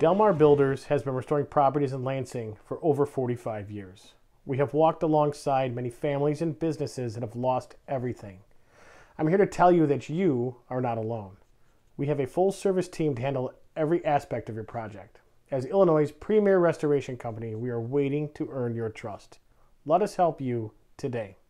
Delmar Builders has been restoring properties in Lansing for over 45 years. We have walked alongside many families and businesses that have lost everything. I'm here to tell you that you are not alone. We have a full-service team to handle every aspect of your project. As Illinois' premier restoration company, we are waiting to earn your trust. Let us help you today.